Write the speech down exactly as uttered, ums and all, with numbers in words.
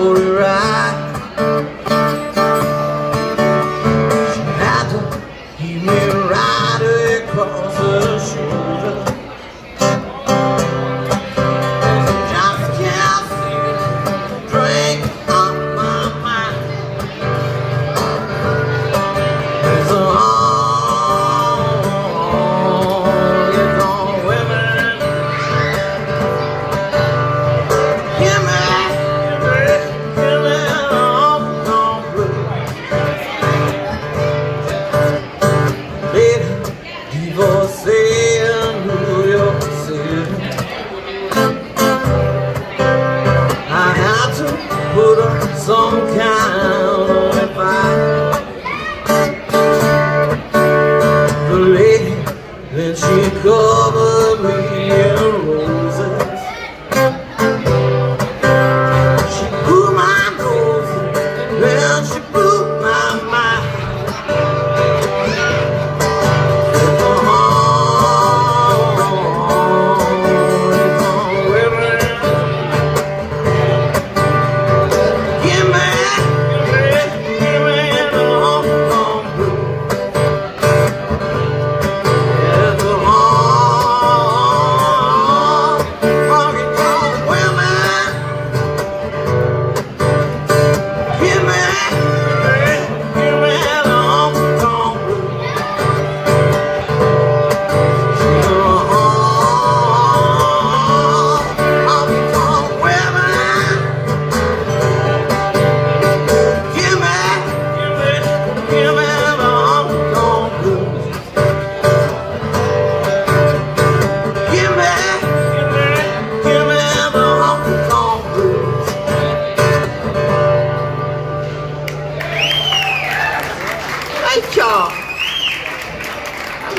for a ride. She had to keep me right across her shoulder. Just can't see it, drink on my mind. There's a honky tonk women. Give me, give me a honky tonk blues. Lady, divorcee in New York City. I had to put up some kind